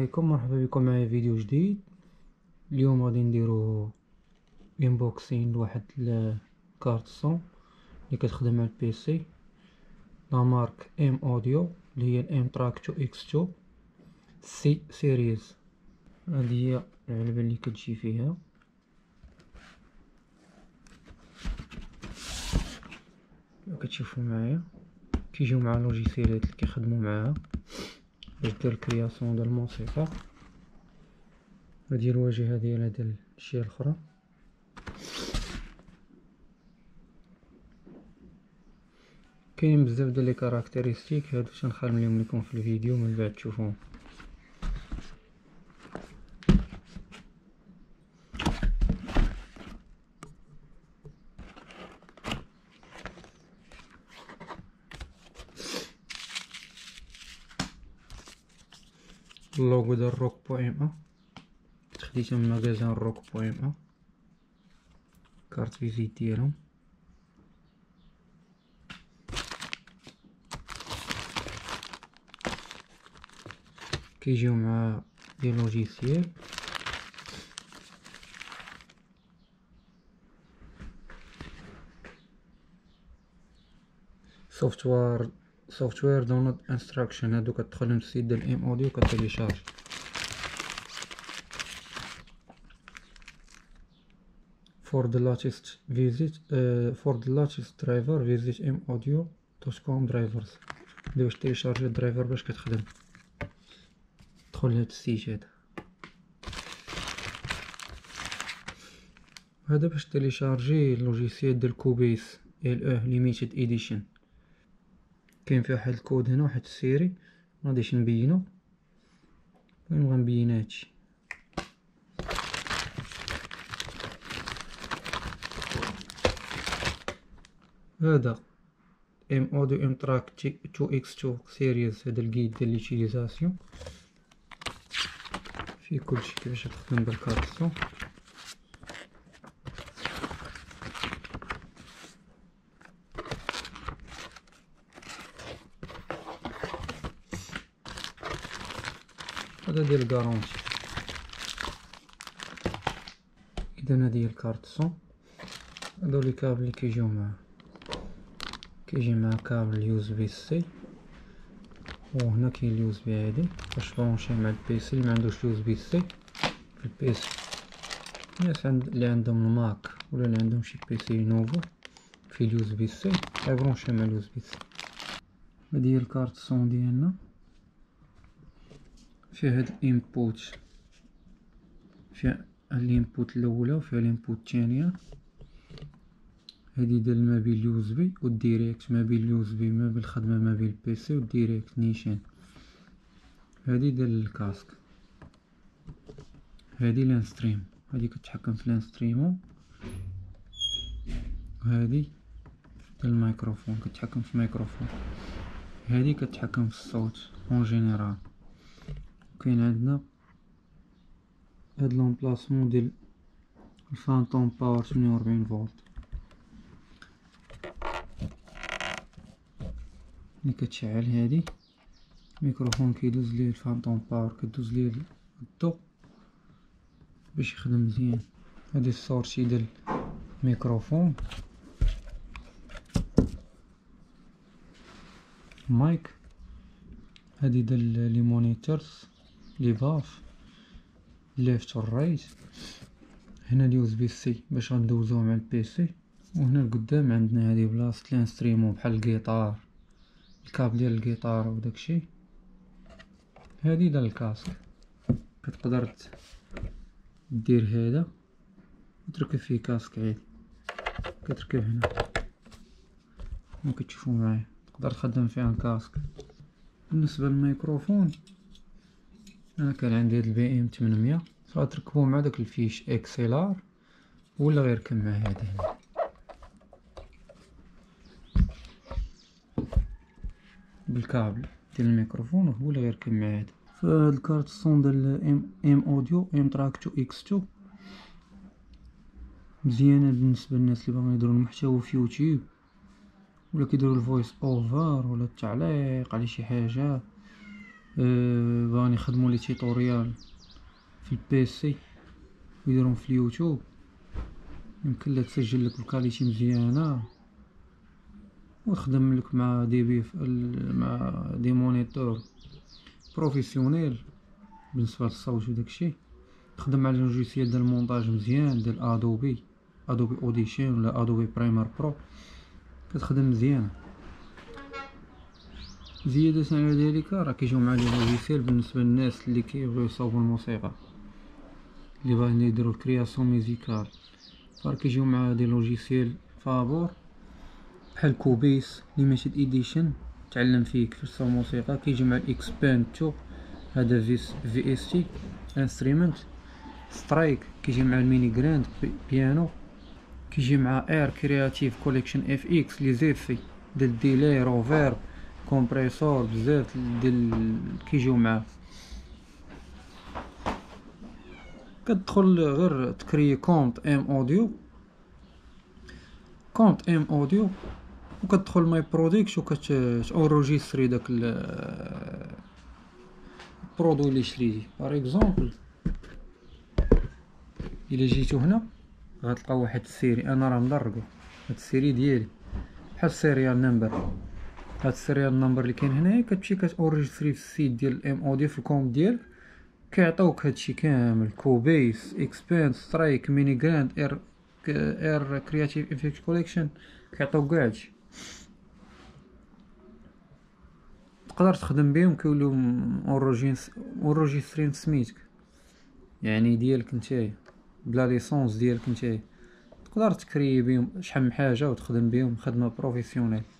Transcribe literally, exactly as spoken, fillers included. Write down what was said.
عليكم، مرحبا بكم معايا فيديو جديد. اليوم غادي نديرو انبوكسين لواحد الكارت صون اللي كتخدم على البيسي، لا مارك ام اوديو اللي هي الام تراك تو اكس تو سي سيريز. هذه هي العلبة اللي كتجي فيها. كما كتشوفوا معايا كيجيو مع لوجيسيالات اللي كيخدموا معاها باش دير الكرياسيون ديال الموسيقى. هذه الواجهة ديالها ديال الجهة الاخرى. كاين بزاف ديال لي كاركتيرستيك، هادو تنخليهم لكم في الفيديو من بعد تشوفوهم. اللوغو ديال روك بويم ا خديتها من ماغازان روك بويم ا، كارت فيزيت ديالهم. كيجيو مع دي لوجيسيال سوفتوير سوفتوير داونلود انستراكشن. هادو كتدخل للسيت ديال ام اوديو كتيليشارج. for the latest visit uh, for the latest driver visit m audio dot com drivers. باش تيليشارجي الدرايفر باش كتخدم دخل لهاد السيت هذا. هذا باش تيليشارجي اللوجيسيال ديال كوبيس ال او ليميتد اديشن. كاين فيه واحد الكود هنا، واحد السيري مغاديش نبينو، المهم غنبين هادشي. هذا ام اوديو ام تراك تو اكس تو سيريز. هذا الجيد ديال ليوتيليزاسيون فيه كلشي كيفاش تخدم بالكارت صون. هذا ديال الكارونتي. اذا هذه هي الكارت صون. هادو لي كابل اللي كيجيو معاه، كيجي مع كابل يو اس بي سي، وهنا كاين اليو اس بي عادي باش تبرونشي مع البيسي. اللي ما عندوش اليو اس بي سي في البيسي، الناس عند اللي عندهم الماك ولا اللي عندهم شي بيسي نوفو في اليو اس بي سي يبرونشي مع اليو اس بي سي. هذه هي الكارت صون ديالنا. فيها هاد الانبوت، فيها الانبوت الاولى وفيها الانبوت الثانيه. هادي ديال ما بين اليو اس بي والديريكت، ما بين اليو اس بي ما بين الخدمه ما بين البيسي والديريكت نيشان. هادي ديال الكاسك. هادي لانستريم، هادي كتحكم في لانستريمو. هادي ديال الميكروفون، كتحكم في الميكروفون. هادي كتحكم في الصوت اون جينيرال. كاين عندنا هاد لومبلاسمون ديال الفانتوم باور ثمانية وأربعين فولت اللي كتشعل. هادي الميكروفون كيدوز ليه الفانتوم باور، كدوز ليه الضو باش يخدم مزيان. هادي السورسي ديال الميكروفون. مايك. هادي ديال لي مونيتورز لي باف ليفت والرايت. هنا اليو اس بي سي باش غندوزوه مع البيسي. وهنا القدام عندنا هادي بلاصه لانستريمو بحال الجيتار، الكابل ديال الجيتار وداكشي. هادي ديال الكاسك، كتقدر دير هذا وتركب فيه كاسك عادي. كتركب هنا كما كتشوفوا معايا، تقدر تخدم فيها الكاسك. بالنسبه للميكروفون انا كان عندي هاد البي ام ثمانمية، غتركبو مع داك الفيش اكس ال ار ولا غير كم مع هذا هنا. بالكابل ديال الميكروفون هو اللي غير كم مع هذا. فهاد الكارت الصون ديال ام ام اوديو ام تراك تو اكس تو مزيانه بالنسبه للناس اللي باغيين يديروا المحتوى في يوتيوب، ولا كيديروا الفويس اوفر ولا التعليق على شي حاجه. أه باغي يخدموا لي تيتوريال في البيسي ويديرهم في اليوتيوب، يمكن لك تسجل لك بكاليتي مزيانه وتخدم لك مع دي بيف مع دي مونيتور بروفيسيونيل بالنسبه للصوت وداكشي. تخدم على لوجيسيال ديال المونتاج مزيان ديال ادوبي ادوبي اوديشن ولا ادوبي بريمير برو، كتخدم مزيان. زيادة على ذلك راه كيجيو مع لي لوجيسيال بالنسبه للناس اللي كيبغيو يصاوبوا الموسيقى، اللي باغيين يديروا الكرياسيون ميوزيكال، راه كيجيو مع دي لوجيسيال فابور بحال كوبيس ليميتد ايديشن تعلم فيه كيفاش تصاوب موسيقى. كيجي مع الاكسباند تو هذا في في اس تي انسترومنت سترايك، كيجي مع الميني جراند بيانو، كيجي مع اير كرياتيف كوليكشن اف اكس لي زيفي ديال ديلي روفيرب كومبريسور بزاف ديال كيجيو معاه. كتدخل غير تكري كونط ام اوديو كونط ام اوديو وكتدخل ماي برودكت وكتاورونجيستري داك البرودوي اللي شريتي. باغ اكزومبل الا جيتو هنا غتلقاو واحد السيري، انا راه مدرقو هاد السيري ديالي بحال السيريال نمبر. هاد السيريال نمبر اللي كاين هنايا كتمشي كتاوريجستري في السيت ديال الام اوديو في الكومب ديالك، كيعطيوك هادشي كامل كوبيس اكسباند سترايك ميني جراند اير اير كرياتيف افكت كوليكشن، كيعطيوك كاع هادشي تقدر تخدم بهم كيوليو اوريجسترين سميتك، يعني ديالك نتايا بلا ليسونس ديالك نتايا، تقدر تكري بهم شحال من حاجه وتخدم بهم خدمه بروفيسيونيل.